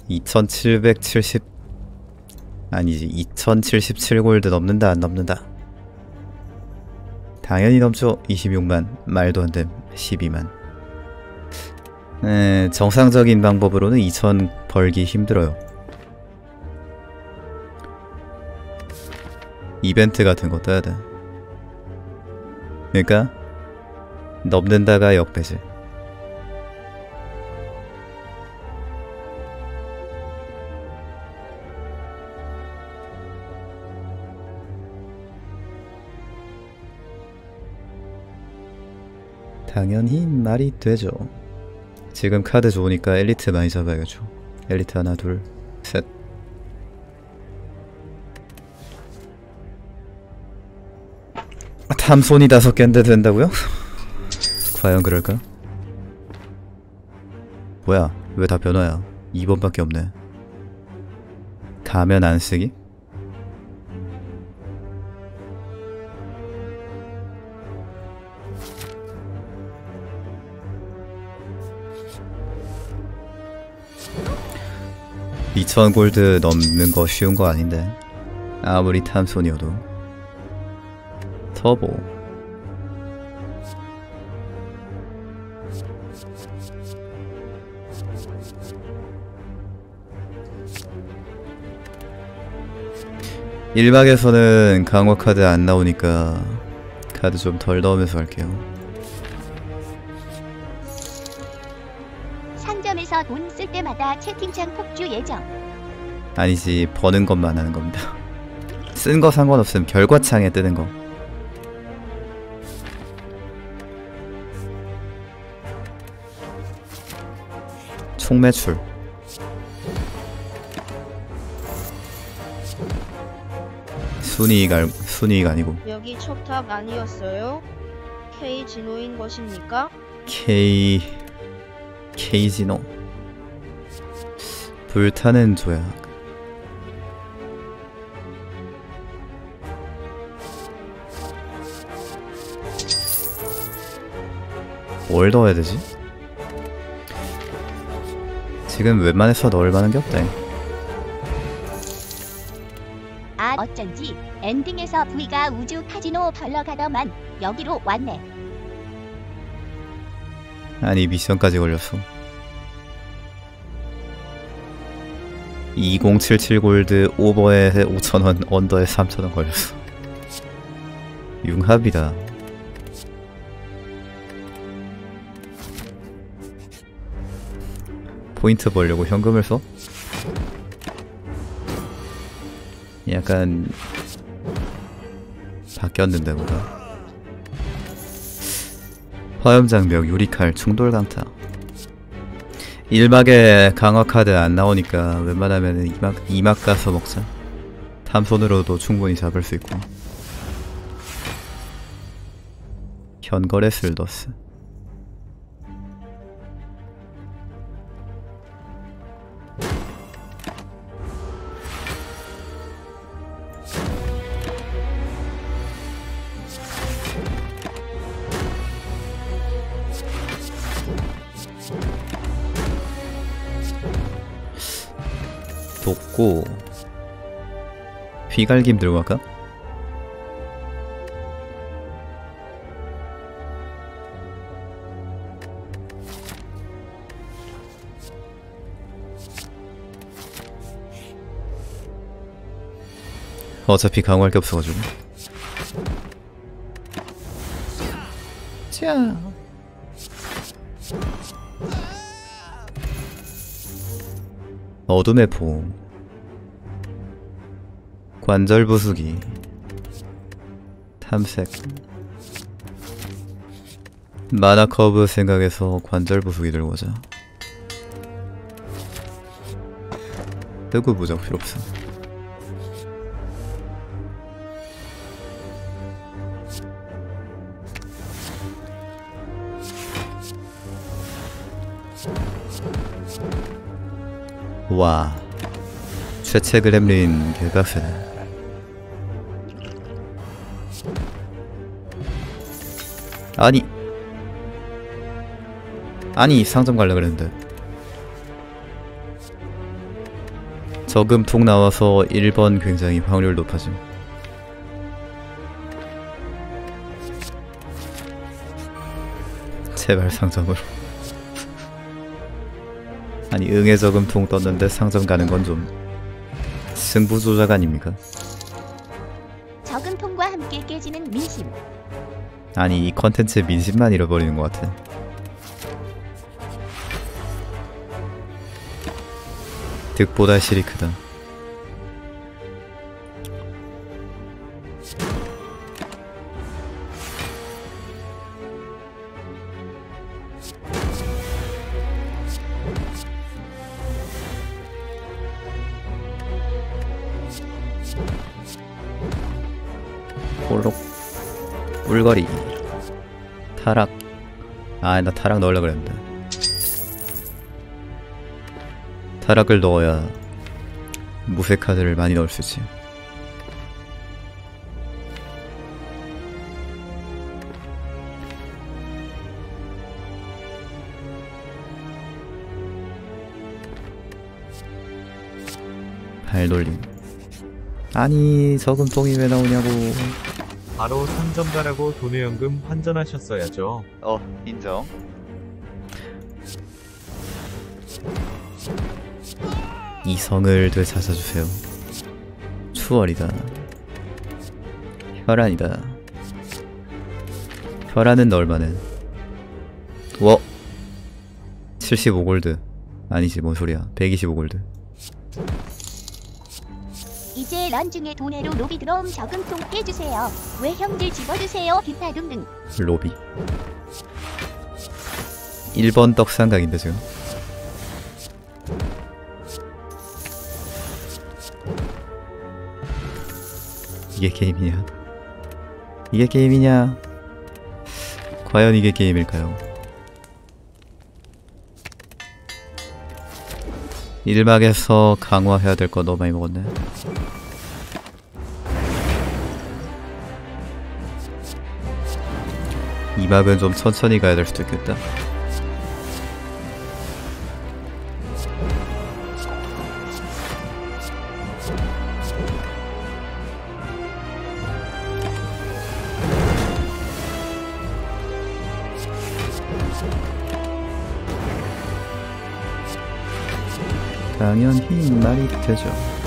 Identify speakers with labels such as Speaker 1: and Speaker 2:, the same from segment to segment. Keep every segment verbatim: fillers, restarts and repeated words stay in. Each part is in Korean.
Speaker 1: 이천칠백칠십 아니지 이천칠십칠 골드 넘는다 안 넘는다. 당연히 넘죠. 이십육만 말도 안 됨. 십이만. 에, 정상적인 방법으로는 이천 벌기 힘들어요. 이벤트 같은 거 떠야 돼. 그러니까 넘는다가 역배지. 당연히 말이 되죠. 지금 카드 좋으니까 엘리트 많이 잡아야겠죠. 엘리트 하나 둘 셋. 탐손이 다섯 개인데 된다고요? 과연 그럴까? 뭐야 왜 다 변화야. 이 번밖에 없네. 가면 안 쓰기? 이천 골드 넘는 거 쉬운 거 아닌데. 아무리 탐손이어도. 터보. 일박에서는 강화 카드 안 나오니까 카드 좀 덜 넣으면서 할게요.
Speaker 2: 상점에서 돈 쓸 때마다 채팅창 폭주 예정.
Speaker 1: 아니지, 버는 것만 하는 겁니다. 쓴 거 상관없음. 결과창에 뜨는 거. 총 매출. 순이익, 알, 순이익 아니고
Speaker 3: 여기 촉탑 아니었어요? K 진호인 것입니까?
Speaker 1: K... K진호. 불타는 조약. 뭘 넣어야 되지? 지금 웬만해서 넣을 만한 게 없다.
Speaker 2: 아 어쩐지 엔딩에서 V가 우주 카지노 벌러 가더만 여기로 왔네.
Speaker 1: 아니 미션까지 걸렸어. 이천칠십칠 골드 오버에 오천 원, 언더에 삼천 원 걸렸어. 융합이다. 포인트 벌려고 현금을 써? 약간 바뀌었는데 보다. 화염장벽, 유리칼, 충돌강타. 일막에 강화 카드 안 나오니까 웬만하면 이막, 이막 가서 먹자. 탐손으로도 충분히 잡을 수 있고. 현거래 슬더스. 돕고 휘갈김 들고 갈까? 어차피 강화할 게 없어가지고. 자. 어둠의 포. 관절 부수기. 탐색. 마나 커브 생각해서 관절 부수기 들고 오자. 뜨구 부적 필요 없어. 와, 최체 그렘린 개빡세네. 아니 아니 상점 갈라 그랬는데. 저금통 나와서 일 번 굉장히 확률 높아짐. 제발 상점으로. 아니 응애 저금통 떴는데 상점 가는 건 좀 승부조작 아닙니까?
Speaker 2: 저금통과 함께 깨지는 민심.
Speaker 1: 아니 이 컨텐츠의 민심만 잃어버리는 것 같아. 득보다 실이 크다. 볼록 꿀거리 타락. 아 나 타락 넣으려고 그랬는데 타락을 넣어야 무쇠 카드를 많이 넣을 수 있지. 발돌림. 아니 저금통이 왜 나오냐고.
Speaker 4: 바로 상점 가라고 돈의연금 환전하셨어야죠.
Speaker 1: 어 인정. 이성을 되찾아주세요. 추월이다. 혈안이다. 혈안은 얼마네? 워 칠십오 골드. 아니지 뭔 소리야. 백이십오 골드.
Speaker 2: 이제 런 중에 돈으로 로비 들어옴. 저금통 깨주세요. 왜 형들 집어주세요. 기타 등등.
Speaker 1: 로비 일 번 떡상각인데 지금. 이게 게임이냐? 이게 게임이냐? 과연 이게 게임일까요? 일막에서 강화해야 될 거 너무 많이 먹었네. 이 막은 좀 천천히 가야 될 수도 있겠다. 당연히 말이 되죠.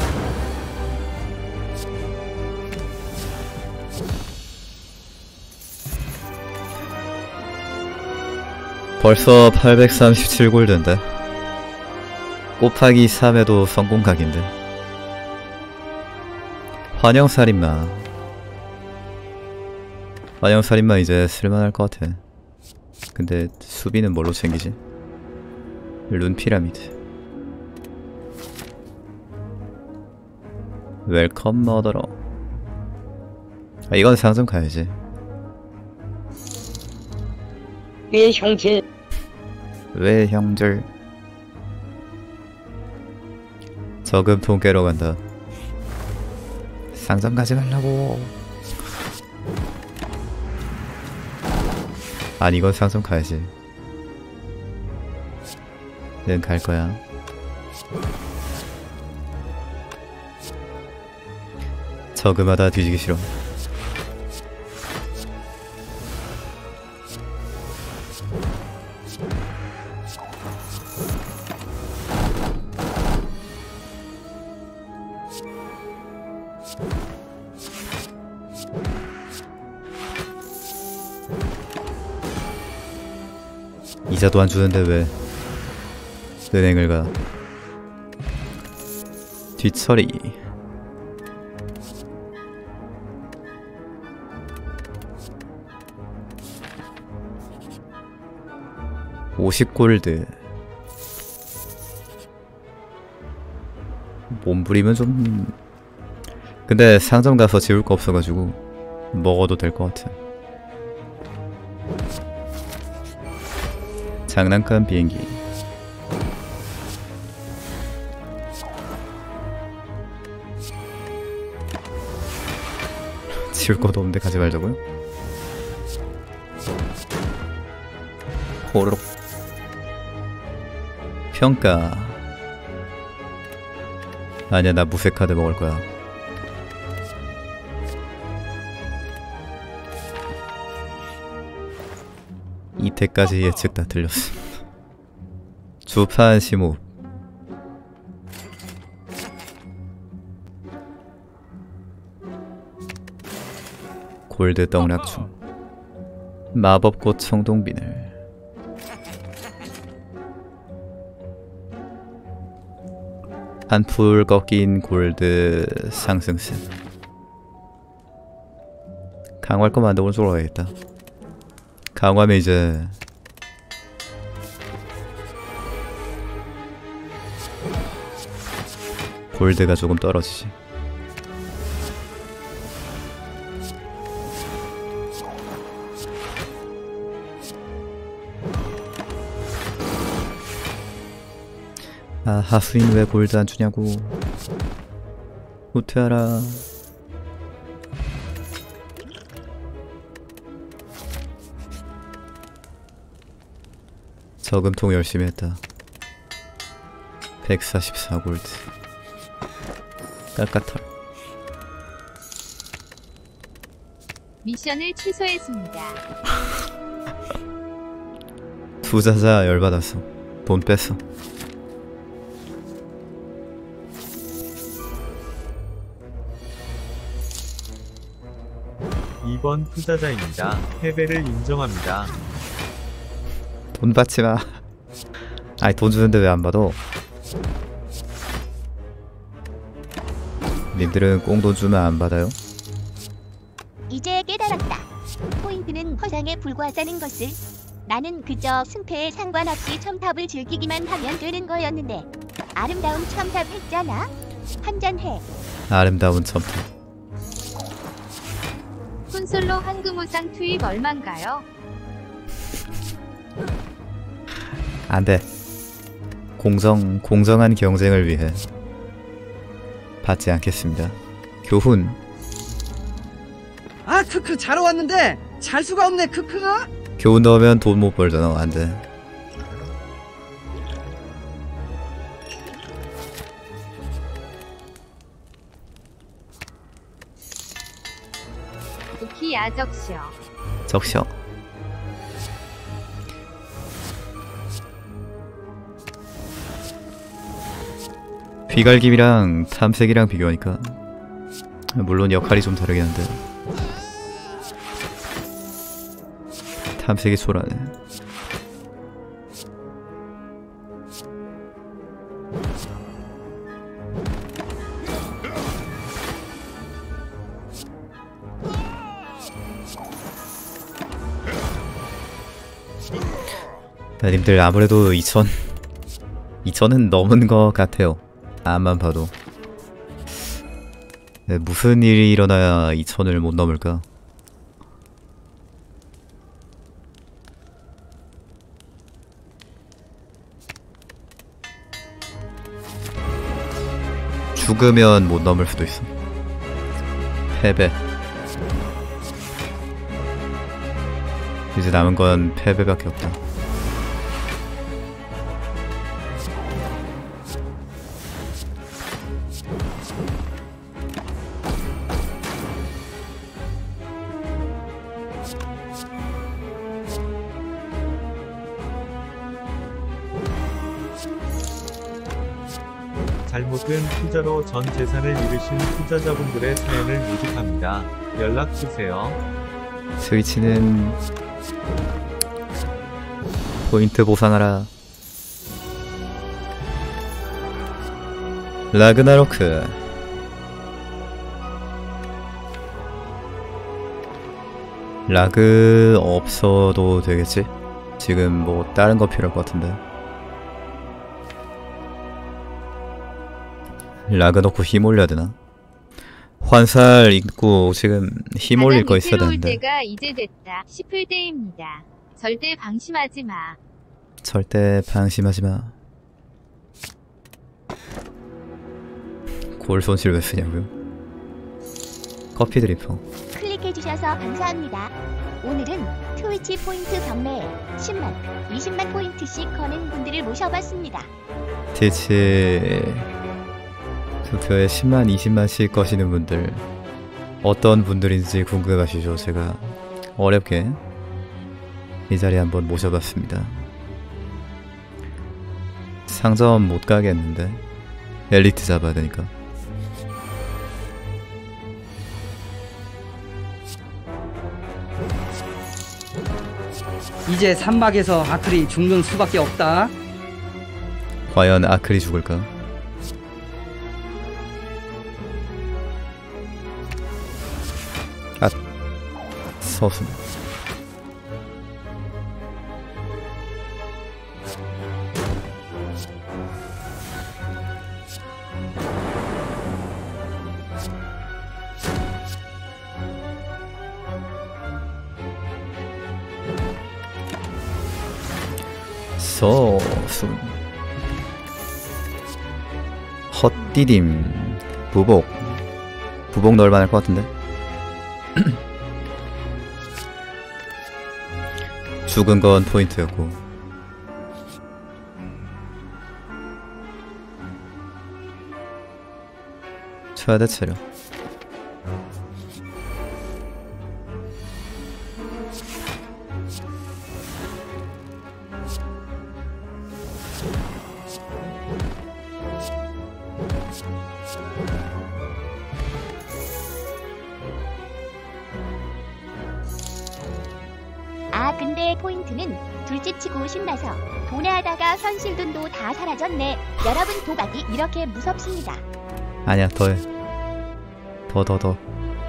Speaker 1: 벌써 팔백삼십칠 골드인데 곱하기 삼에도 성공각인데. 환영살인마. 환영살인마 이제 쓸만할 것 같아. 근데 수비는 뭘로 챙기지? 룬피라미드. 웰컴 머더러. 아 이건 상점 가야지.
Speaker 5: 왜 형제?
Speaker 1: 왜 형들? 저금통 깨러 간다. 상점 가지 말라고. 아니 이건 상점 가야지. 는 갈 거야. 저금하다 뒤지기 싫어. 이자도 안 주는데 왜 은행을 가. 뒷처리. 오십 골드. 몸부림은 좀... 근데 상점 가서 지울 거 없어가지고 먹어도 될 것 같아. 장난감 비행기. 지울 것도 없는데 가지 말자고요? 호로록. 평가. 아니야, 나 무쇠 카드 먹을 거야. 이때까지 예측 다 틀렸어. 주판 심호. 골드 떡락충. 마법꽃 청동비늘. 한풀 꺾인 골드 상승세. 강화할 거면 오른쪽으로 가야겠다. 강화하면 이제 골드가 조금 떨어지지. 아, 하수인 왜 골드 안 주냐고. 후퇴하라. 저금통 열심히 했다. 백사십사 골드. 깔깔털.
Speaker 2: 미션을 취소했습니다.
Speaker 1: 투자자 열받았어. 돈 뺐어.
Speaker 4: 이 번 투자자입니다. 패배를 인정합니다.
Speaker 1: 돈 받지마. 아니, 돈 주는데 왜 안 받아? 님들은 꽁돈 주면 안 받아요?
Speaker 2: 이제 깨달았다. 포인트는 허상에 불과하다는 것을. 나는 그저 승패에 상관없이 첨탑을 즐기기만 하면 되는 거였는데. 아름다운 첨탑 했잖아. 한잔해.
Speaker 1: 아름다운 첨탑.
Speaker 2: 콘솔로 황금우상 투입 얼만가요?
Speaker 1: 안돼. 공정, 공정한 경쟁을 위해 받지 않겠습니다. 교훈.
Speaker 6: 아 크크 자러 왔는데 잘 수가 없네 크크.
Speaker 1: 교훈 넣으면 돈 못 벌잖아. 안돼.
Speaker 2: 부키야 적셔.
Speaker 1: 적셔. 귀갈김이랑 탐색이랑 비교하니까 물론 역할이 좀 다르긴 한데 탐색이 초라하네. 님들 아무래도 이천 이천은 넘은 것 같아요. 암만 봐도. 네, 무슨 일이 일어나야 이천을 못 넘을까? 죽으면 못 넘을 수도 있어. 패배. 이제 남은 건 패배밖에 없다.
Speaker 4: 잘못된 투자로 전 재산을 잃으신 투자자분들의 사연을 모집합니다. 연락주세요.
Speaker 1: 스위치는 포인트 보상하라. 라그나로크. 라그 없어도 되겠지? 지금 뭐 다른 거 필요할 것 같은데. 라그 넣고 힘 올려야 되나? 환살 입고 지금 힘 올릴 거 있어야 되는데.
Speaker 2: 때가 이제 됐다 싶을 때입니다. 절대 방심하지 마.
Speaker 1: 절대 방심하지 마. 골 손실 왜 쓰냐고요? 커피 드리퍼.
Speaker 2: 클릭해주셔서 감사합니다. 오늘은 트위치 포인트 경매에 십만, 이십만 포인트씩 거는 분들을 모셔봤습니다.
Speaker 1: 트위치 투표에 십만, 이십만씩 거시는 분들 어떤 분들인지 궁금하시죠? 제가 어렵게 이 자리에 한번 모셔봤습니다. 상점 못 가겠는데 엘리트 잡아야 되니까.
Speaker 6: 이제 산막에서 아크리 죽는 수밖에 없다.
Speaker 1: 과연 아클이 죽을까? 아, 서순. 서순. 헛디딤. 부복. 부복 넣을 만할 것 같은데. 죽은 건 포인트였고. 최대 체력.
Speaker 2: 아 근데 포인트는 둘째치고 신나서 도내하다가 현실돈도 다 사라졌네. 여러분 도박이 이렇게 무섭습니다.
Speaker 1: 아니야, 더해. 더, 더, 더.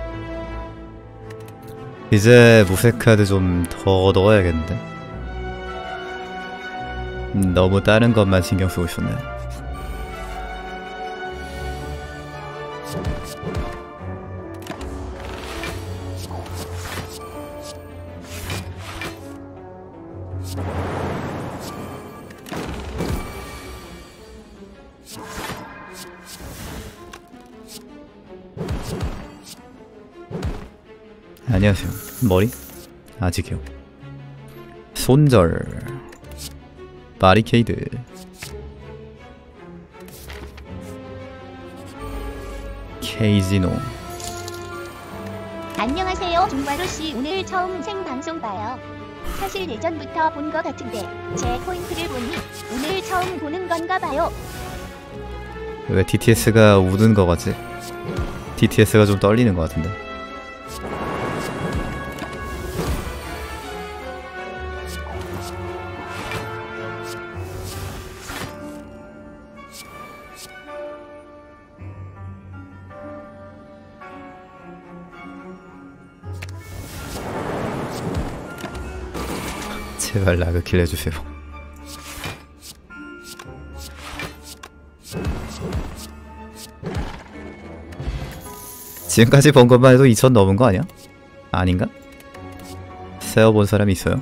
Speaker 1: 이제 무색카드 좀 더 넣어야겠는데. 음, 너무 다른 것만 신경 쓰고 있었네. 안녕하세요. 머리? 아직이요. 손절. 바리케이드. 케이지노.
Speaker 2: 안녕하세요 종바로씨. 오늘 처음 생방송 봐요. 사실 예전부터 본 거 같은데 제 포인트를 보니 오늘 처음 보는 건가 봐요.
Speaker 1: 왜 디티에스가 우는 거 같지? 디티에스가 좀 떨리는 거 같은데. 제발 라그킬 해주세요. 지금까지 본 것만 해도 이천 넘은 거 아니야? 아닌가? 세어본 사람이 있어요?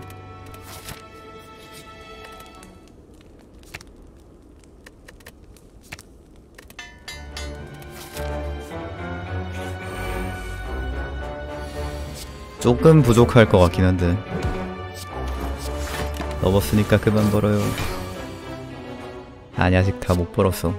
Speaker 1: 조금 부족할 것 같긴 한데 넘었으니까 그만 벌어요. 아니 아직 다 못 벌었어.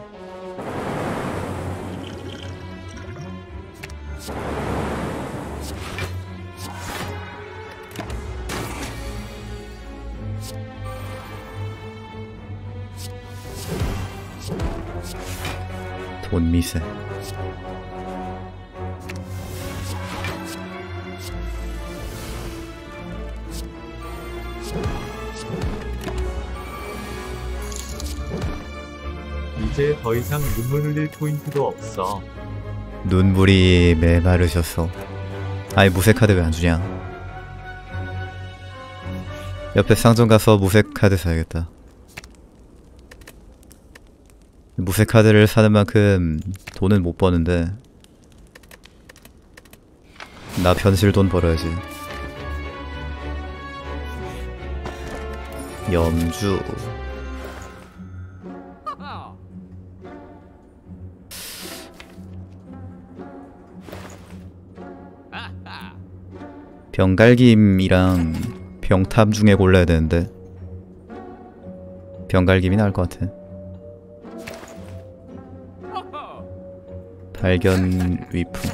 Speaker 1: 돈 미세.
Speaker 4: 이제 더 이상 눈물 흘릴 포인트도 없어.
Speaker 1: 눈물이 메마르셨어. 아이 무색카드 왜 안 주냐? 옆에 상점 가서 무색카드 사야겠다. 무색카드를 사는 만큼 돈은 못 버는데 나 현실 돈 벌어야지. 염주. 병갈김이랑 병탐 중에 골라야 되는데 병갈김이 나을 것 같아. 발견 위품.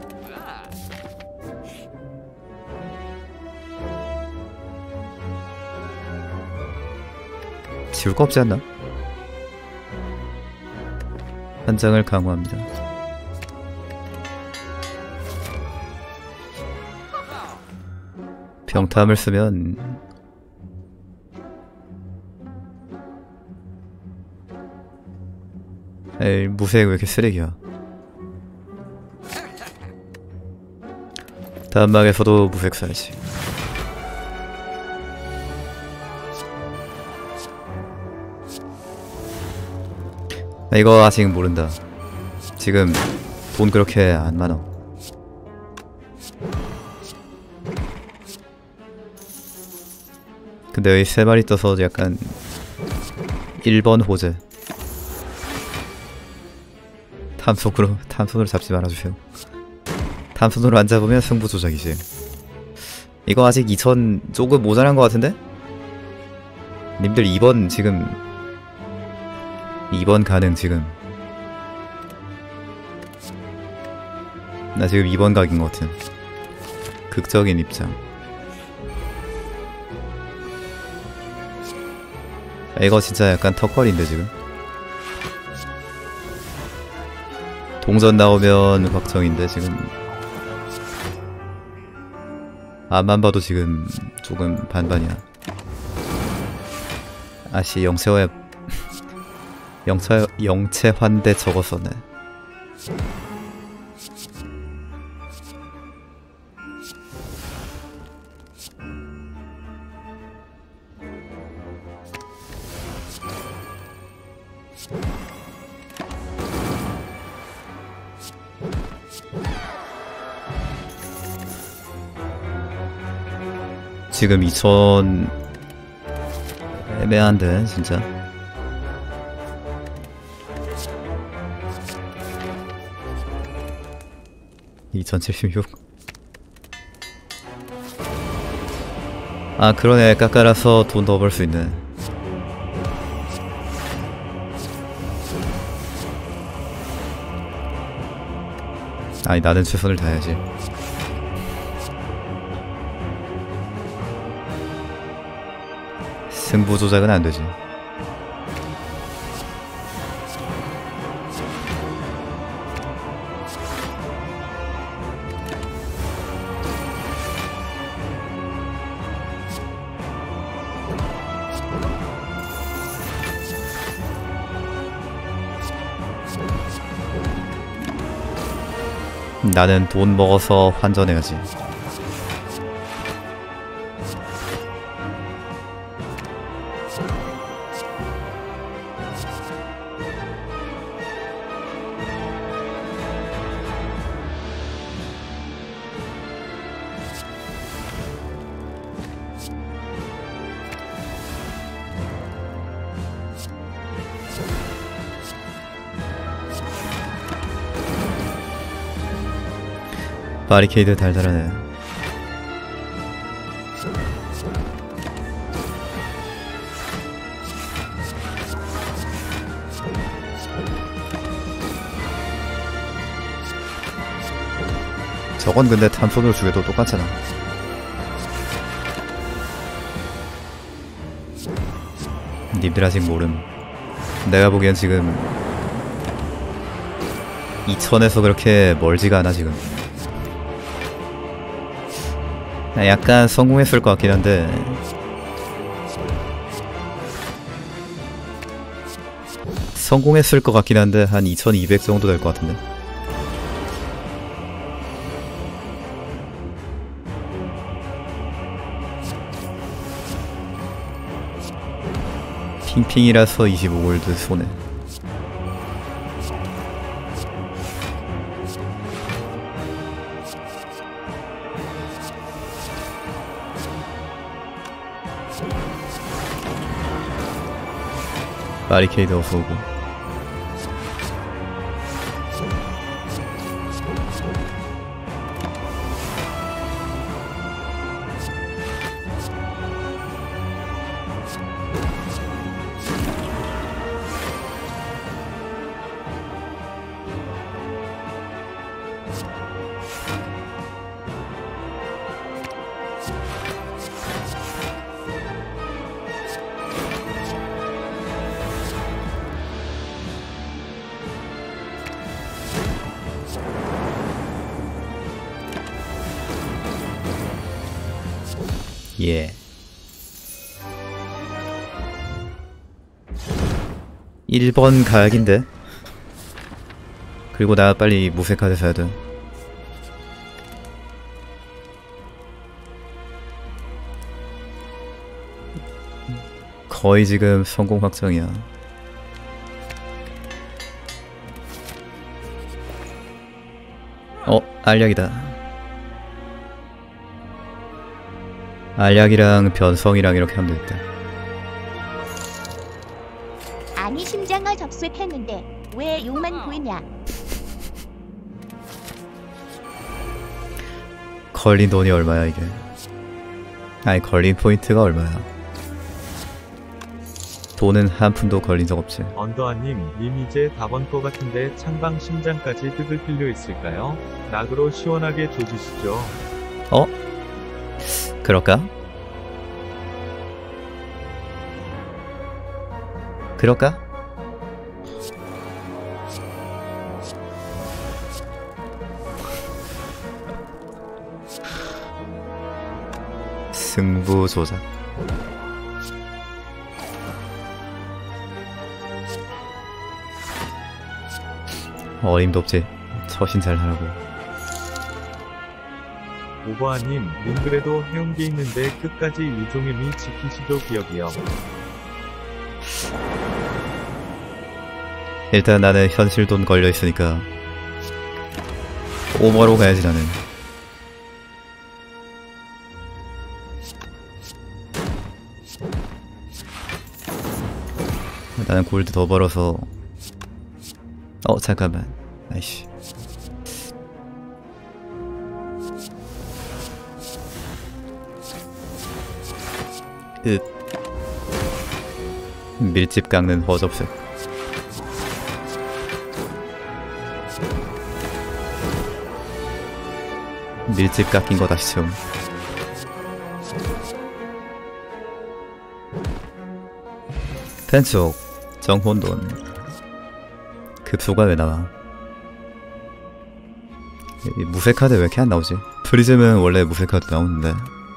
Speaker 1: 지울 거 없지 않나? 한 장을 강화합니다. 병탐을 쓰면 에이, 무색 왜 이렇게 쓰레기야. 다음 막에서도 무색 써야지. 아, 이거 아직 모른다. 지금 돈 그렇게 안 많아. 근데 여기 세 마리 떠서 약간 일 번 호재. 탐손으로 탐손으로 잡지 말아주세요. 탐손으로 안 잡으면 승부 조작이지. 이거 아직 이천 조금 모자란 것 같은데? 님들 이 번 지금 이 번 가능 지금. 나 지금 이 번 각인 것 같은 극적인 입장. 아, 이거 진짜 약간 턱걸이인데 지금. 동전 나오면 확정인데 지금 앞만 봐도 지금 조금 반반이야. 아씨 영체화 영체 영체 환대 적었었네. 지금 이천 애매한데 진짜. 이천칠십육. 아 그러네. 깎아라서 돈 더 벌 수 있네. 아니 나는 최선을 다해야지. 승부 조작은 안 되지. 나는 돈 먹어서 환전해야지. 바리케이드 달달하네. 저건 근데 탐손으로 죽여도 똑같잖아. 님들 아직 모름. 내가 보기엔 지금 이천에서 그렇게 멀지가 않아 지금. 약간 성공했을 것 같긴 한데 성공했을 것 같긴 한데 한 이천이백 정도 될 것 같은데. 핑핑이라서 이십오 골드 손해. 바리케이드 어서오고. 예. 일 번 가약인데. 그리고 나 빨리 무쇠카드 사야 돼. 거의 지금 성공 확정이야. 어, 알약이다. 알약이랑 변성이랑 이렇게 하면 되겠다.
Speaker 2: 아니 심장아 접수했는데 왜 욕만 보이냐?
Speaker 1: 걸린 돈이 얼마야 이게? 아니 걸린 포인트가 얼마야? 돈은 한 푼도 걸린 적 없지.
Speaker 4: 언더아님, 님 이제 다 번 거 같은데 창방 심장까지 뜯을 필요 있을까요? 낙으로 시원하게 조지시죠.
Speaker 1: 어? 그럴까? 그럴까? 승부 조작. 어림도 없지. 처신 잘 하라고.
Speaker 4: 오버아님, 님 그래도 해온 게 있는데 끝까지 유종임이 지키시죠 기억이요.
Speaker 1: 일단 나는 현실 돈 걸려 있으니까 오버로 가야지 나는. 나는 골드 더 벌어서. 어 잠깐만. 아이씨. 윽. 밀집 깎는 허접색. 밀집 깎인 거 다시 채움. 펜속 정혼돈. 급소가 왜 나와? 이 무쇠카드 왜 이렇게 안 나오지? 프리즘은 원래 무쇠카드 나오는데.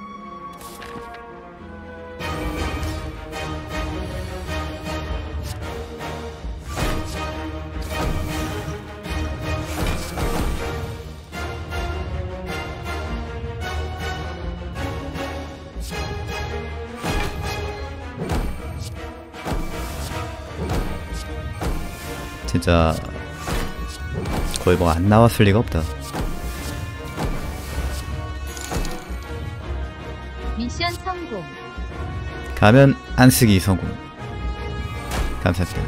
Speaker 1: 진짜 거의 뭐 안 나왔을 리가 없다.
Speaker 2: 미션 성공.
Speaker 1: 가면 안 쓰기 성공. 감사합니다.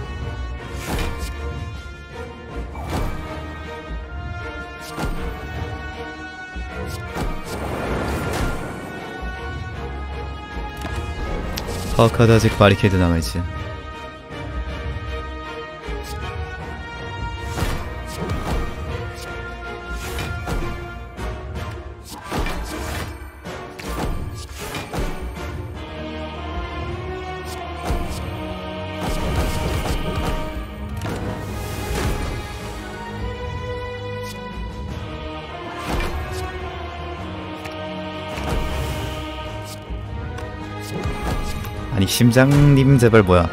Speaker 1: 파워카드 아직 바리케이드 남아있지. 아니 심장님 제발 뭐야.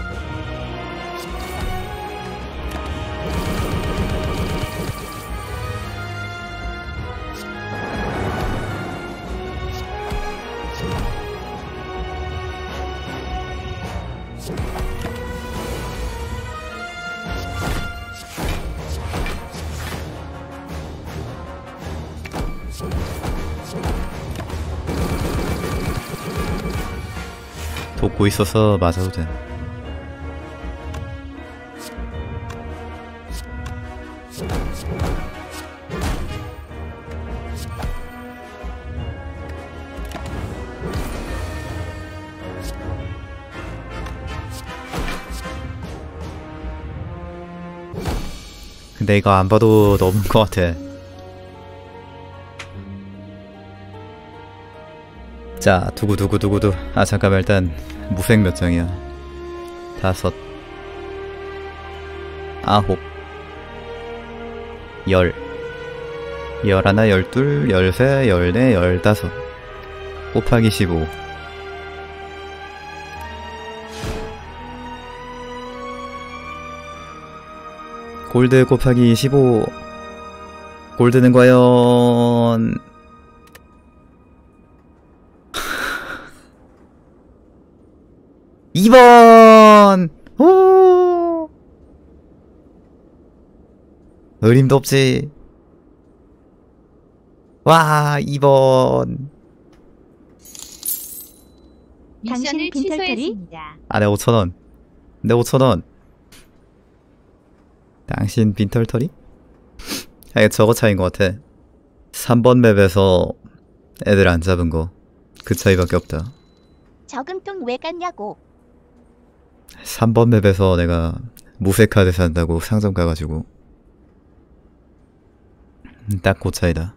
Speaker 1: 돕고 있어서 맞아도 돼. 근데 이거 안 봐도 넘은 것 같아. 자, 두구두구두구두. 아 잠깐만, 일단 무색 몇 장이야? 다섯, 아홉, 열, 열하나, 열둘, 열세, 열네, 열다섯. 곱하기 십오. 골드 곱하기 십오. 골드는 과연 이 번! 오! 어림도 없지. 와, 이 번.
Speaker 2: 당신 빈털터리?
Speaker 1: 아, 내 오천 원. 내 오천 원. 당신 빈털터리? 아, 저거 차이인 것 같아. 삼 번 맵에서 애들 안 잡은 거. 그 차이밖에 없다.
Speaker 2: 저금통 왜 갔냐고.
Speaker 1: 삼 번 맵에서 내가 무쇠카드 산다고 상점 가가지고 딱 그 차이다.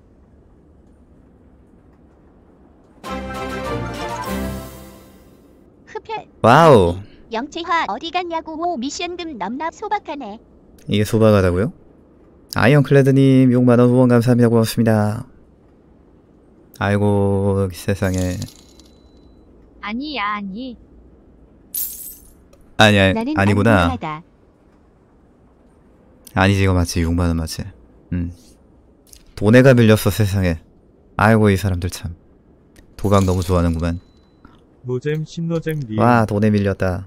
Speaker 2: 흡혈.
Speaker 1: 와우.
Speaker 2: 영채화 어디 갔냐고. 오 미션금 넘나 소박하네.
Speaker 1: 이게 소박하다고요? 아이언클레드님 육만원 후원 감사합니다. 고맙습니다. 아이고 세상에.
Speaker 2: 아니야 아니.
Speaker 1: 아니 아니
Speaker 2: 나는
Speaker 1: 아니구나.
Speaker 2: 안무하다.
Speaker 1: 아니지 이거 맞지. 육만원 맞지. 음. 돈에가 밀렸어 세상에. 아이고 이 사람들 참 도박 너무 좋아하는구만.
Speaker 4: 노잼 신노잼 리.
Speaker 1: 와 돈에 밀렸다.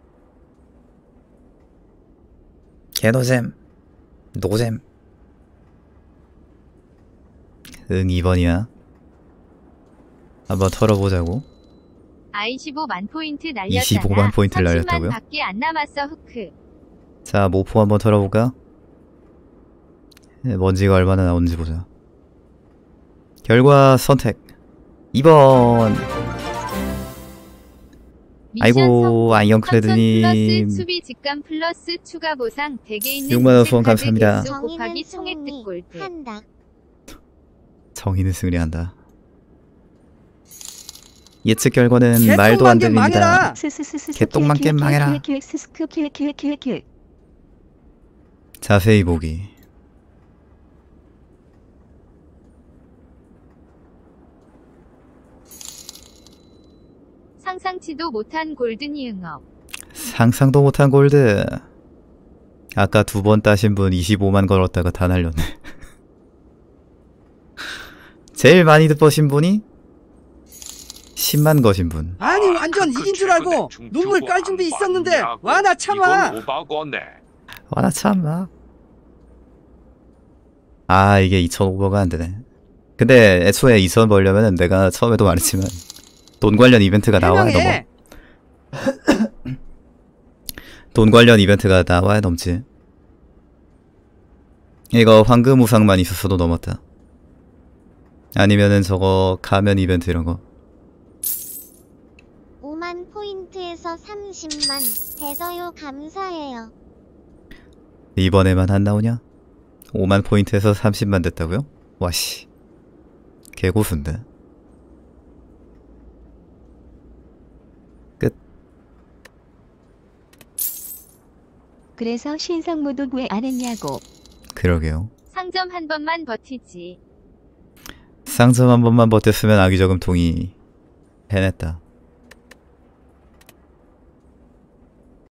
Speaker 1: 개노잼 노잼. 응 이 번이야. 한번 털어보자고.
Speaker 7: 아 이십오만 포인트 날렸잖아.
Speaker 1: 이십오만 포인트를 날렸다고요?
Speaker 7: 삼십만 밖에 안 남았어. 흑크.
Speaker 1: 자 모포 한번 털어볼까? 네, 먼지가 얼마나 나오는지 보자. 결과 선택 이 번. 아이고 아이언클레드님
Speaker 7: 플러스 수비 직감 플러스 추가 보상 대개 있는
Speaker 1: 육만원 후원 감사합니다.
Speaker 7: 곱하기 총액 득골드.
Speaker 2: 한다.
Speaker 1: 정의는 승리한다. 예측 결과는
Speaker 6: 개똥
Speaker 1: 말도 안
Speaker 6: 만개
Speaker 1: 됩니다.
Speaker 6: 망해라.
Speaker 1: 개똥만 게 망해라. 자세히 보기.
Speaker 7: 상상치도 못한 골든이 응업.
Speaker 1: 상상도 못한 골드. 아까 두 번 따신 분 이십오만 걸었다가 다 날렸네. 제일 많이 버신 분이 십만 거신 분.
Speaker 6: 아니 완전 이긴 줄 알고 눈물 깔 준비 있었는데 와 나 참아.
Speaker 1: 와 나 참아. 아 이게 이천오백가 안 되네. 근데 애초에 이천 벌려면 내가 처음에도 말했지만 돈 관련 이벤트가 나와야 넘어.
Speaker 6: 해명해.
Speaker 1: 돈 관련 이벤트가 나와야 넘지. 이거 황금 우상만 있었어도 넘었다. 아니면은 저거 가면 이벤트 이런 거.
Speaker 2: 오만 포인트에서 삼십만 돼서요. 감사해요.
Speaker 1: 이번에만 안 나오냐? 오만 포인트에서 삼십만 됐다고요? 와씨 개고수인데. 끝.
Speaker 2: 그래서 신성 모독 왜 안 했냐고.
Speaker 1: 그러게요.
Speaker 7: 상점 한 번만 버티지.
Speaker 1: 상점 한 번만 버텼으면 아기저금통이 해냈다.